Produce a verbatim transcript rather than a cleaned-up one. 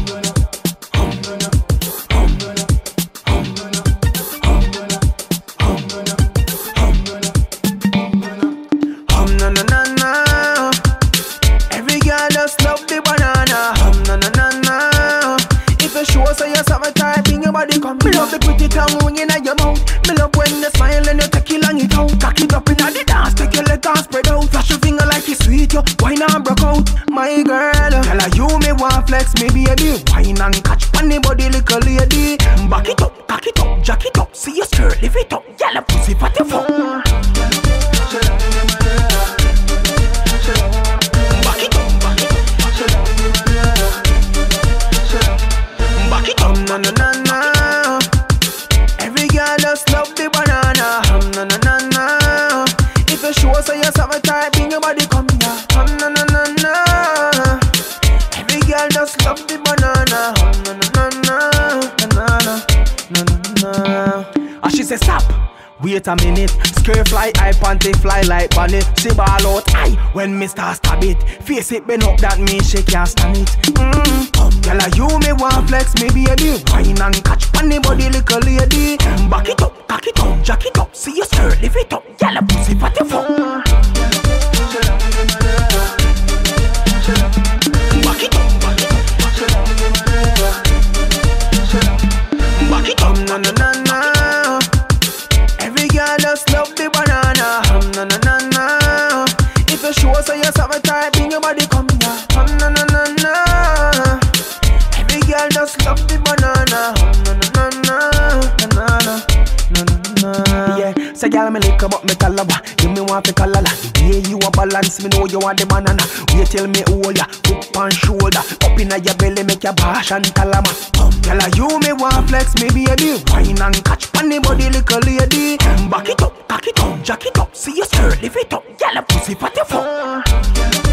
Me love the pretty tongue ringing at your mouth. Me love when you smile and you take it long it out. Cock it up in the dance, take your leg and spread out. Flash your finger like it's sweet, yo. Wine and broke out, my girl. Tell her you me want flex, me baby. Wine and catch on the body, little lady. Back it up, cock it up, jack it up. See your skirt, lift it up. Yellow pussy for the fuck. Na na na na, every girl just love the banana. Um, na na na na, if you show so you something type, bring your body come here. Um, na na na na, every girl just love the banana. Um, na na na na, na na na. And she say stop. Wait a minute, skirt fly, high panty fly like bunny. She ball out, aye, when me start stab it. Face it bend up, that means she can't stand it. Mmm, girl, you me want flex, me baby. Wine and catch on the body, little lady. Back it up, cock it up, jack it up. See your skirt, lift it up, girl, pussy for the fuck. Back it up, back it up, back it up, na na na na. Every girl just love the banana. Um, na na na na. If you show so you something type, bring your body come here. Um, na na na na. Every girl just love the banana. Um, na na na na na na na na. Yeah, say girl me lick up me calabar. Give me one for calala. The way you a balance, me know you want the banana. Wait till me hold ya, hook and shoulder. Up inna your belly, make your bash and calama. Girl, you me want flex, me baby. Wine and catch on the body, little lady. Back it up, cock it up, jack it up. See your skirt, lift it up. Girl, pussy for the fuck.